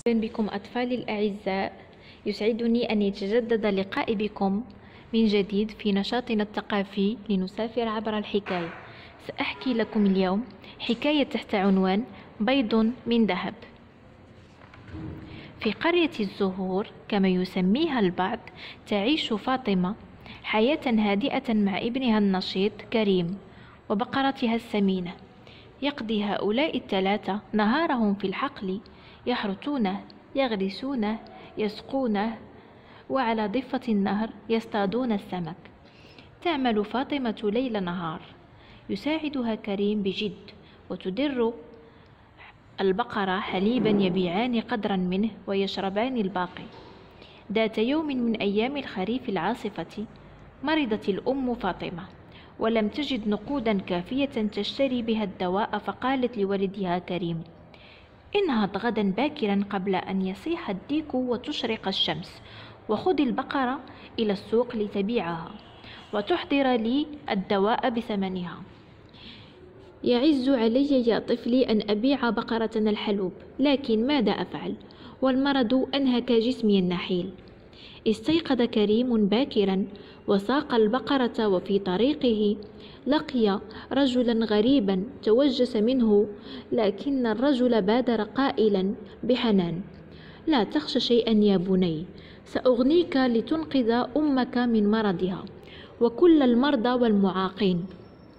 أهلا بكم أطفالي الأعزاء. يسعدني أن يتجدد لقائي بكم من جديد في نشاطنا الثقافي لنسافر عبر الحكاية. سأحكي لكم اليوم حكاية تحت عنوان بيض من ذهب. في قرية الزهور كما يسميها البعض تعيش فاطمة حياة هادئة مع ابنها النشيط كريم وبقرتها السمينة. يقضي هؤلاء الثلاثة نهارهم في الحقل، يحرثونه، يغرسونه، يسقونه، وعلى ضفة النهر يصطادون السمك. تعمل فاطمة ليل نهار، يساعدها كريم بجد، وتدر البقرة حليبا يبيعان قدرا منه ويشربان الباقي. ذات يوم من أيام الخريف العاصفة مرضت الأم فاطمة ولم تجد نقودا كافية تشتري بها الدواء، فقالت لولدها كريم: انهض غدا باكرا قبل أن يصيح الديك وتشرق الشمس، وخذ البقرة إلى السوق لتبيعها وتحضر لي الدواء بثمنها. يعز علي يا طفلي أن أبيع بقرتنا الحلوب، لكن ماذا أفعل والمرض أنهك جسمي النحيل. استيقظ كريم باكرا وساق البقرة، وفي طريقه لقي رجلا غريبا توجس منه، لكن الرجل بادر قائلا بحنان: لا تخش شيئا يا بني، سأغنيك لتنقذ أمك من مرضها وكل المرضى والمعاقين.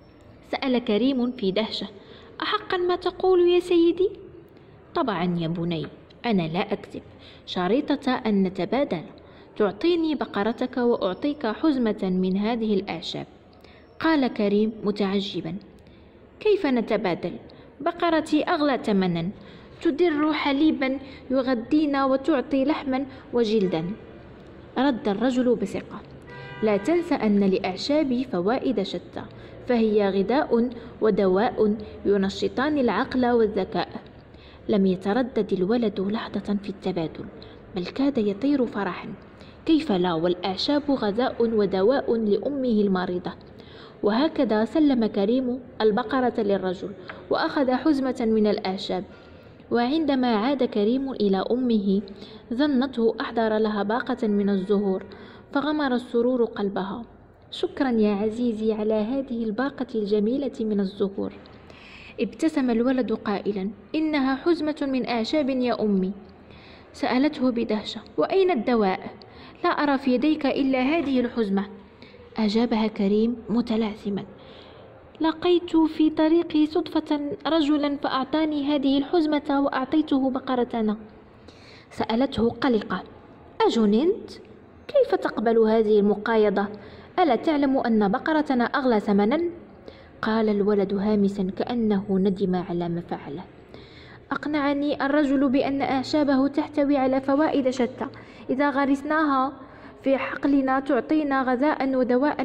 سأل كريم في دهشة: أحقا ما تقول يا سيدي؟ طبعا يا بني، أنا لا أكذب، شريطة أن نتبادل، تعطيني بقرتك وأعطيك حزمة من هذه الأعشاب. قال كريم متعجبا: كيف نتبادل؟ بقرتي أغلى ثمنا، تدر حليبا يغذينا وتعطي لحما وجلدا. رد الرجل بثقة: لا تنس أن لأعشابي فوائد شتى، فهي غذاء ودواء ينشطان العقل والذكاء. لم يتردد الولد لحظة في التبادل، بل كاد يطير فرحا. كيف لا، والأعشاب غذاء ودواء لأمه المريضة. وهكذا سلم كريم البقرة للرجل وأخذ حزمة من الأعشاب. وعندما عاد كريم إلى أمه ظنته أحضر لها باقة من الزهور، فغمر السرور قلبها. شكرا يا عزيزي على هذه الباقة الجميلة من الزهور. ابتسم الولد قائلا: إنها حزمة من أعشاب يا أمي. سألته بدهشة: وأين الدواء؟ لا أرى في يديك إلا هذه الحزمة. أجابها كريم متلعثما: لقيت في طريقي صدفة رجلا فأعطاني هذه الحزمة وأعطيته بقرتنا. سألته قلقة: أجننت؟ كيف تقبل هذه المقايضة؟ ألا تعلم أن بقرتنا أغلى ثمنا؟ قال الولد هامسا كأنه ندم على ما فعله: أقنعني الرجل بأن أعشابه تحتوي على فوائد شتى، إذا غرسناها في حقلنا تعطينا غذاء ودواء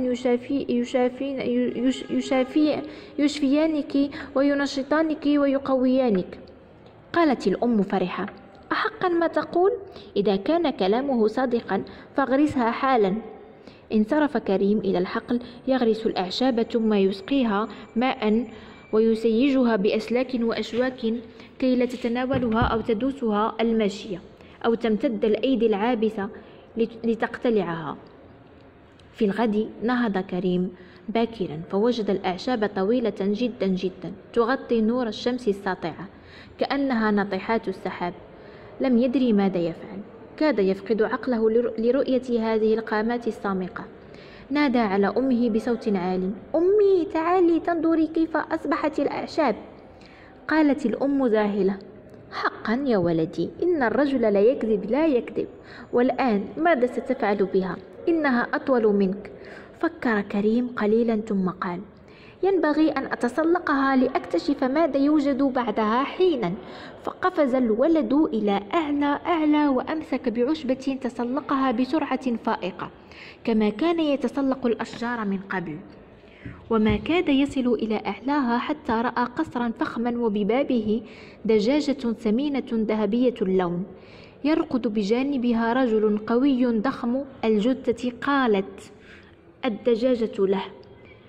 يشفيانك وينشطانك ويقويانك. قالت الأم فرحة: أحقا ما تقول؟ إذا كان كلامه صادقا فاغرسها حالا. انصرف كريم إلى الحقل يغرس الأعشاب، ثم يسقيها ماء ويسيجها بأسلاك وأشواك كي لا تتناولها أو تدوسها الماشية أو تمتد الأيدي العابثة لتقتلعها. في الغد نهض كريم باكرا فوجد الأعشاب طويلة جدا جدا تغطي نور الشمس الساطعة كأنها ناطحات السحاب. لم يدري ماذا يفعل، كاد يفقد عقله لرؤية هذه القامات السامقة. نادى على أمه بصوت عال: أمي تعالي تنظري كيف أصبحت الأعشاب. قالت الأم ذاهلة: حقا يا ولدي، إن الرجل لا يكذب. والآن ماذا ستفعل بها؟ إنها أطول منك. فكر كريم قليلا ثم قال: ينبغي أن أتسلقها لأكتشف ماذا يوجد بعدها حينا. فقفز الولد إلى أعلى وأمسك بعشبة تسلقها بسرعة فائقة كما كان يتسلق الأشجار من قبل. وما كاد يصل إلى أعلاها حتى رأى قصرا فخما وببابه دجاجة ثمينة ذهبية اللون يرقد بجانبها رجل قوي ضخم الجثة. قالت الدجاجة له: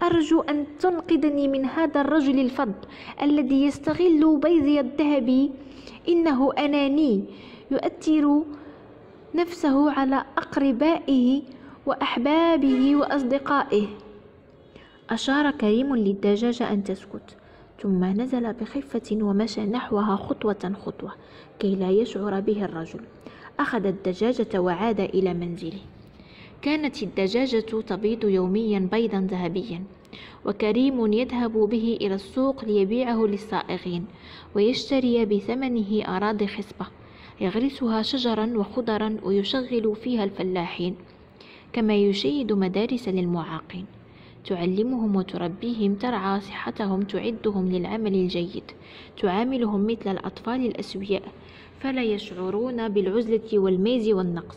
أرجو أن تنقذني من هذا الرجل الفظ الذي يستغل بيضي الذهب. إنه أناني، يؤثر نفسه على أقربائه وأحبابه وأصدقائه. أشار كريم للدجاجة أن تسكت، ثم نزل بخفة ومشى نحوها خطوة خطوة كي لا يشعر به الرجل. أخذ الدجاجة وعاد إلى منزله. كانت الدجاجة تبيض يوميا بيضا ذهبيا، وكريم يذهب به إلى السوق ليبيعه للصائغين ويشتري بثمنه أراضي خصبة يغرسها شجرا وخضرا ويشغل فيها الفلاحين، كما يشيد مدارس للمعاقين تعلمهم وتربيهم، ترعى صحتهم، تعدهم للعمل الجيد، تعاملهم مثل الأطفال الأسوياء فلا يشعرون بالعزلة والميز والنقص.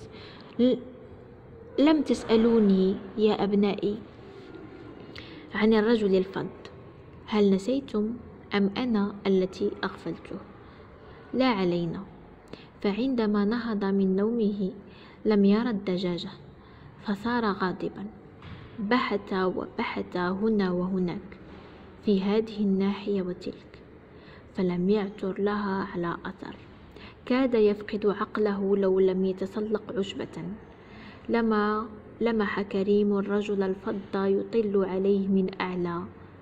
لم تسألوني يا أبنائي عن الرجل الفظ، هل نسيتم أم أنا التي أغفلته؟ لا علينا. فعندما نهض من نومه لم يرى الدجاجة، فصار غاضبا، بحث وبحث هنا وهناك في هذه الناحية وتلك، فلم يعثر لها على أثر. كاد يفقد عقله لو لم يتسلق عشبة. لما لمح كريم الرجل الفظ يطل عليه من أعلى.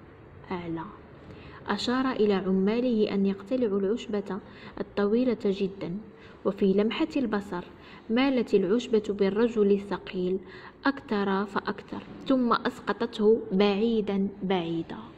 أشار إلى عماله أن يقتلعوا العشبة الطويلة جدا، وفي لمحة البصر مالت العشبة بالرجل الثقيل أكثر فأكثر، ثم أسقطته بعيدا بعيدا.